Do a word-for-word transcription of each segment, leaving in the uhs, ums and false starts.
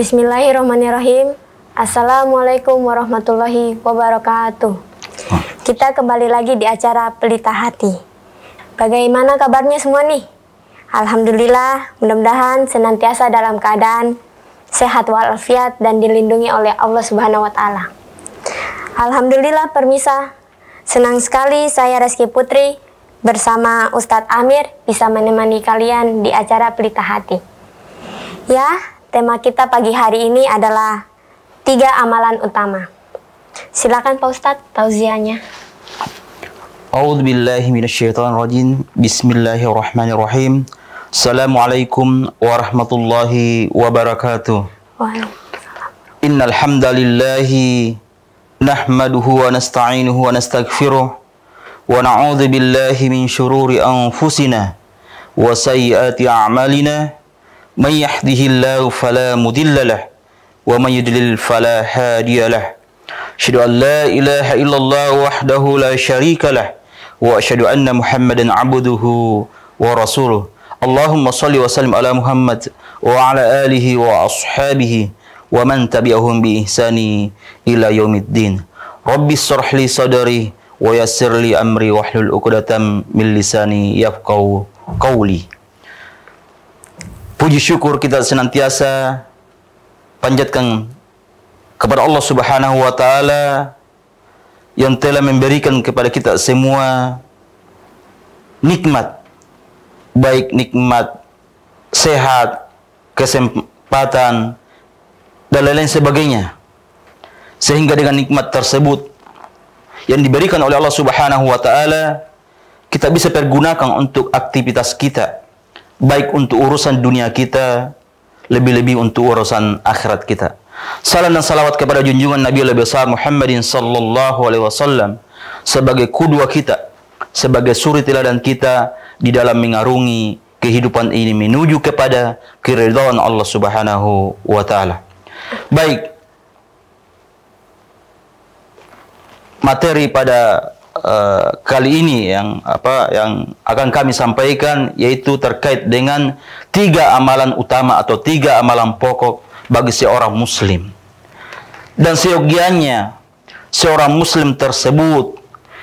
Bismillahirrahmanirrahim. Assalamualaikum warahmatullahi wabarakatuh. Kita kembali lagi di acara Pelita Hati. Bagaimana kabarnya semua nih? Alhamdulillah, mudah-mudahan senantiasa dalam keadaan sehat walafiat dan dilindungi oleh Allah Subhanahu wa taala. Alhamdulillah permisa, senang sekali saya Reski Putri bersama Ustadz Amir bisa menemani kalian di acara Pelita Hati. Ya, tema kita pagi hari ini adalah tiga amalan utama. Silakan Pak Ustadz tauziahnya. A'udzu billahi minasyaitonir rajim. Bismillahirrahmanirrahim. Assalamualaikum warahmatullahi wabarakatuh. Waalaikumsalam. Innal hamdalillahi nahmaduhu wa nasta'inuhu wa nastaghfiruh wa na'udzu billahi min shururi anfusina wa sayyiati a'malina. May yahdihillahu fala mudilla lahu wa may yudlil fala hadiya lahu. Asyhadu an la ilaha illallah wahdahu la syarika lah wa asyhadu anna Muhammadan abduhu wa rasuluh. Allahumma shalli wa sallim ala Muhammad wa ala alihi wa ashabihi wa man tabi'ahum bi ihsani ila yaumiddin. Rabbi shrah li sadri wa yassir li amri wahlul 'uqdatam min lisani yafqahu qawli. Puji syukur kita senantiasa panjatkan kepada Allah Subhanahu wa taala yang telah memberikan kepada kita semua nikmat, baik nikmat sehat, kesempatan dan lain-lain sebagainya. Sehingga dengan nikmat tersebut yang diberikan oleh Allah Subhanahu wa taala, kita bisa pergunakan untuk aktivitas kita, baik untuk urusan dunia kita, lebih-lebih untuk urusan akhirat kita. Salam dan salawat kepada junjungan Nabi besar Muhammadin sallallahu alaihi wasallam sebagai kudua kita, sebagai suri teladan kita di dalam mengarungi kehidupan ini menuju kepada keridhaan Allah Subhanahu wa taala. Baik. Materi pada uh, kali ini yang apa yang akan kami sampaikan yaitu terkait dengan tiga amalan utama atau tiga amalan pokok bagi seorang muslim. Dan seyogianya seorang muslim tersebut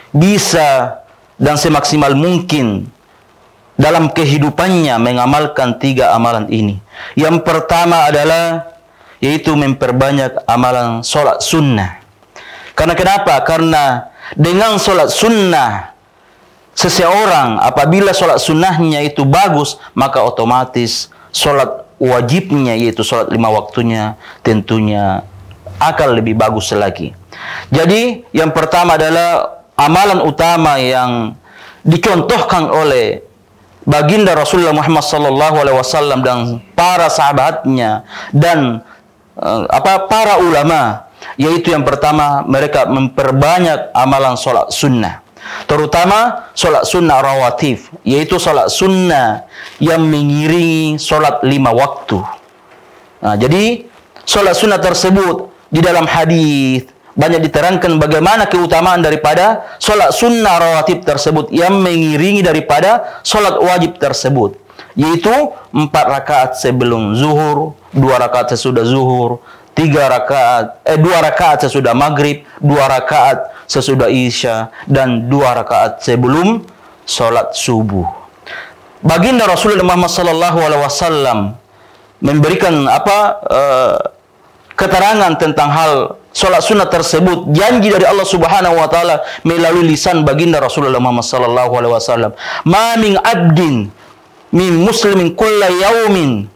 bisa dan semaksimal mungkin dalam kehidupannya mengamalkan tiga amalan ini. Yang pertama adalah yaitu memperbanyak amalan sholat sunnah. Karena kenapa? Karena dengan sholat sunnah seseorang apabila sholat sunnahnya itu bagus, maka otomatis sholat wajibnya yaitu sholat lima waktunya tentunya akan lebih bagus lagi. Jadi yang pertama adalah amalan utama yang dicontohkan oleh baginda Rasulullah Muhammad sallallahu alaihi wasallam dan para sahabatnya dan uh, apa para ulama, yaitu yang pertama mereka memperbanyak amalan sholat sunnah. Terutama sholat sunnah rawatib, yaitu sholat sunnah yang mengiringi sholat lima waktu. Nah, jadi sholat sunnah tersebut di dalam hadis banyak diterangkan bagaimana keutamaan daripada sholat sunnah rawatib tersebut yang mengiringi daripada sholat wajib tersebut, yaitu empat rakaat sebelum zuhur, dua rakaat sesudah zuhur, tiga rakaat, eh dua rakaat sesudah maghrib, dua rakaat sesudah isya, dan dua rakaat sebelum sholat subuh. Baginda Rasulullah Muhammad sallallahu alaihi wasallam memberikan apa uh, keterangan tentang hal sholat sunnah tersebut, janji dari Allah Subhanahu wa taala melalui lisan baginda Rasulullah Muhammad sallallahu alaihi wasallam. Ma min abdin min muslimin kulla yaumin,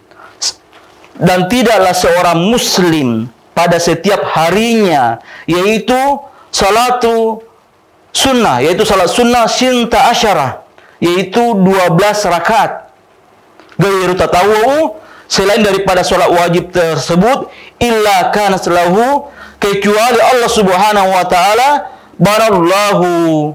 dan tidaklah seorang muslim pada setiap harinya yaitu salatu sunnah, yaitu salat sunnah sinta asyarah, yaitu dua belas rakaat gairu tatawwu, selain daripada salat wajib tersebut, illa kana lahu, kecuali Allah Subhanahu wa taala barallahu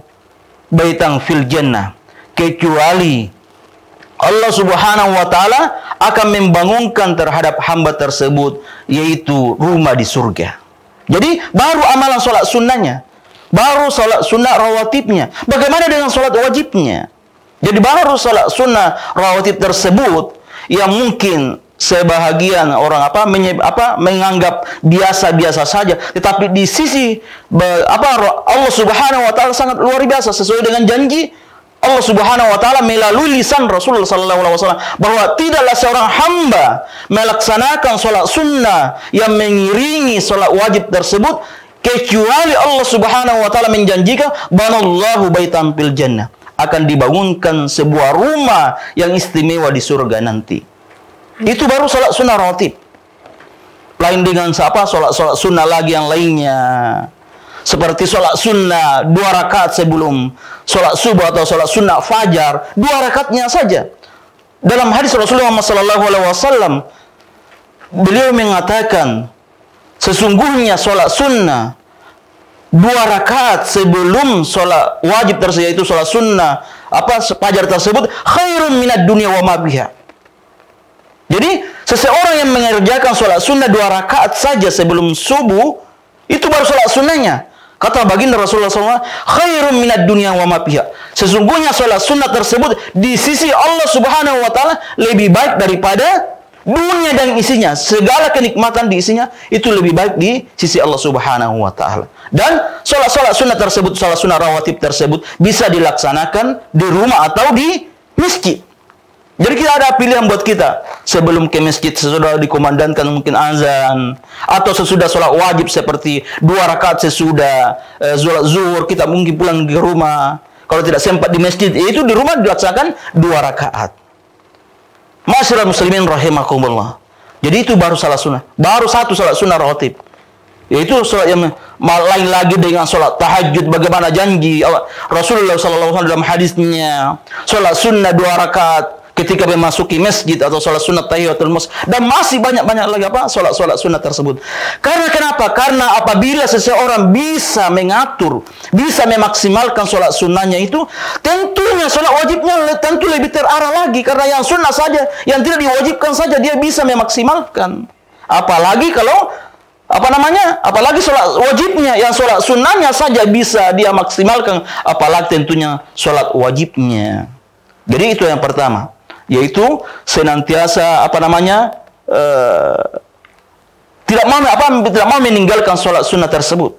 baitan fil jannah, kecuali Allah Subhanahu wa taala akan membangunkan terhadap hamba tersebut yaitu rumah di surga. Jadi baru amalan sholat sunnahnya, baru sholat sunnah rawatibnya. Bagaimana dengan sholat wajibnya? Jadi baru sholat sunnah rawatib tersebut yang mungkin sebahagian orang apa, menye, apa menganggap biasa-biasa saja, tetapi di sisi be, apa Allah Subhanahu wa taala sangat luar biasa. Sesuai dengan janji Allah Subhanahu wa taala melalui lisan Rasulullah sallallahu alaihi wasallam bahwa tidaklah seorang hamba melaksanakan sholat sunnah yang mengiringi sholat wajib tersebut kecuali Allah Subhanahu wa taala menjanjikan banallahu baitan fil jannah, akan dibangunkan sebuah rumah yang istimewa di surga nanti. Itu baru sholat sunnah rawatib. Lain dengan apa sholat-sholat sunnah lagi yang lainnya. Seperti sholat sunnah dua rakaat sebelum sholat subuh atau sholat sunnah fajar, dua rakaatnya saja. Dalam hadis Rasulullah sallallahu alaihi wasallam, beliau mengatakan, sesungguhnya sholat sunnah dua rakaat sebelum sholat wajib tersebut, yaitu sholat sunnah apa fajar tersebut, khairun minad dunya wa ma biha. Jadi seseorang yang mengerjakan sholat sunnah dua rakaat saja sebelum subuh, itu baru sholat sunnahnya. Kata baginda Rasulullah shallallahu alaihi wasallam, khairun minad dunya wa ma biha. Sesungguhnya sholat sunnah tersebut di sisi Allah Subhanahu wa taala lebih baik daripada dunia dan isinya. Segala kenikmatan di isinya itu lebih baik di sisi Allah Subhanahu wa taala. Dan sholat-sholat sunnah tersebut, sholat sunnah rawatib tersebut bisa dilaksanakan di rumah atau di masjid. Jadi kita ada pilihan buat kita. Sebelum ke masjid, sesudah dikumandangkan mungkin azan, atau sesudah sholat wajib seperti dua rakaat sesudah eh, sholat zuhur, kita mungkin pulang ke rumah. Kalau tidak sempat di masjid, itu di rumah dilaksanakan dua rakaat. Masyarakat muslimin rahimakumullah. Jadi itu baru sholat sunnah. Baru satu sholat sunnah rawatib. Yaitu sholat yang lain lagi dengan sholat tahajud. Bagaimana janji Rasulullah shallallahu alaihi wasallam dalam hadisnya, sholat sunnah dua rakaat ketika memasuki masjid atau sholat sunnah tahiyatul masjid, dan masih banyak-banyak lagi apa sholat-sholat sunnah tersebut. Karena kenapa? Karena apabila seseorang bisa mengatur, bisa memaksimalkan sholat sunnahnya itu, tentunya sholat wajibnya tentu lebih terarah lagi. Karena yang sunnah saja, yang tidak diwajibkan saja dia bisa memaksimalkan. Apalagi kalau apa namanya? Apalagi sholat wajibnya, yang sholat sunnahnya saja bisa dia maksimalkan, apalagi tentunya sholat wajibnya. Jadi itu yang pertama, yaitu senantiasa apa namanya uh, tidak mau apa tidak mau meninggalkan sholat sunnah tersebut.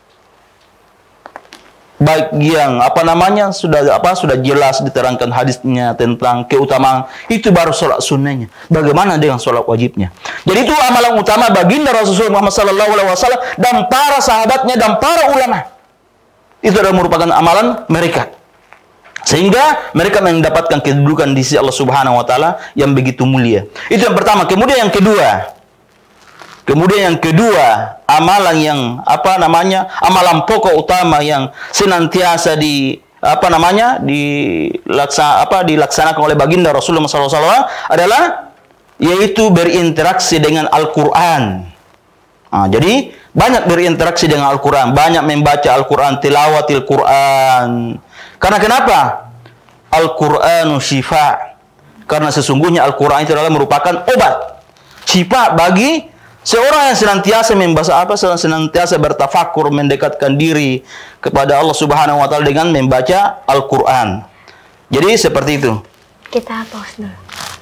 Baik yang apa namanya sudah apa sudah jelas diterangkan hadisnya tentang keutamaan, itu baru sholat sunnahnya. Bagaimana dengan sholat wajibnya? Jadi itu amalan utama baginda Rasulullah Muhammad sallallahu alaihi wasallam dan para sahabatnya dan para ulama. Itu adalah merupakan amalan mereka. Sehingga mereka mendapatkan kedudukan di sisi Allah Subhanahu wa taala yang begitu mulia. Itu yang pertama. Kemudian yang kedua. Kemudian yang kedua, amalan yang apa namanya? Amalan pokok utama yang senantiasa di apa namanya? dilaksa apa dilaksanakan oleh baginda Rasulullah shallallahu alaihi wasallam adalah yaitu berinteraksi dengan Al-Qur'an. Nah, jadi banyak berinteraksi dengan Al-Qur'an, banyak membaca Al-Qur'an, tilawatil Qur'an. Karena kenapa? Al-Qur'anu syifa. Karena sesungguhnya Al-Qur'an itu adalah merupakan obat. Syifa bagi seorang yang senantiasa membaca apa? Senantiasa bertafakur, mendekatkan diri kepada Allah Subhanahu wa taala dengan membaca Al-Qur'an. Jadi seperti itu. Kita pause dulu.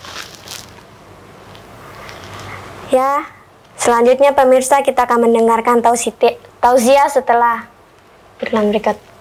Ya, selanjutnya pemirsa kita akan mendengarkan tausiah setelah iklan berikut.